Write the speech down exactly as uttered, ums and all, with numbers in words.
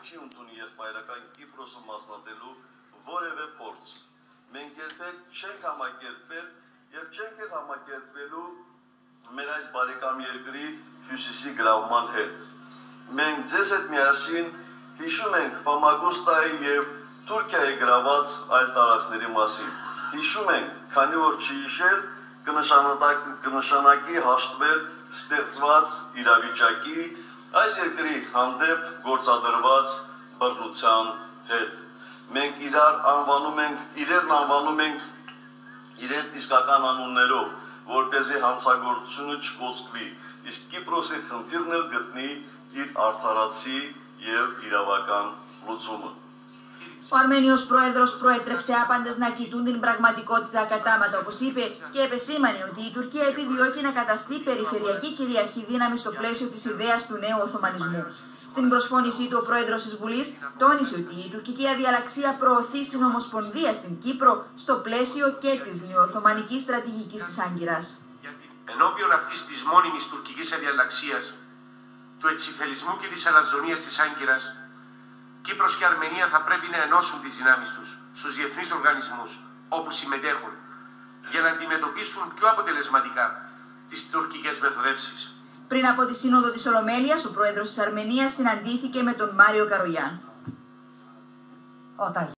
չի ընդունի եղբայրական Կիպրոսը մասնատելու որևէ փորձ։ Մենք երբեք չենք համակերպվել եւ չենք էլ համակերպվելու մեր այս բարեկամ երկրի հյուսիսի գրավման հետ։ Մենք ձեզ հետ միասին հիշում ենք Ֆամագուստայի եւ Թուրքիայի գրաված այլ տարածքների մասին։ Հիշում ենք, քանի որ չհիշել կնշանակի հաշտվել ստեղծված իրավիճակի այս երկրի հանդեպ գործադրված բռնության հետ։ Մենք իրար անվանում ենք, իրերն անվանում ենք իրենց իսկական անուններով, որպեսզի հանցագործությունը չկոծկվի, իսկ Կիպրոսի խնդիրն էլ գտնի իր արդարացի եւ իրավական լուծումը։ Ο Αρμένιος πρόεδρος προέτρεψε άπαντες να κοιτούν την πραγματικότητα κατάματα, όπως είπε, και επεσήμανε ότι η Τουρκία επιδιώκει να καταστεί περιφερειακή κυριαρχή δύναμη στο πλαίσιο της ιδέας του νέου Οθωμανισμού. Στην προσφώνησή του, ο πρόεδρος της Βουλής τόνισε ότι η τουρκική αδιαλαξία προωθεί συνομοσπονδία στην Κύπρο στο πλαίσιο και της νεοοθωμανικής στρατηγικής της Άγκυρας. Ενώπιον αυτής της μόνιμης τουρκικής αδιαλαξίας, του ετσιφελισμού και της αλαζονίας της Άγκυρας, Κύπρος και Αρμενία θα πρέπει να ενώσουν τις δυνάμεις τους στους διεθνείς οργανισμούς όπου συμμετέχουν για να αντιμετωπίσουν πιο αποτελεσματικά τις τουρκικές μεθοδεύσεις. Πριν από τη Σύνοδο της Ολομέλειας, ο πρόεδρος της Αρμενίας συναντήθηκε με τον Μάριο Καρογιάν.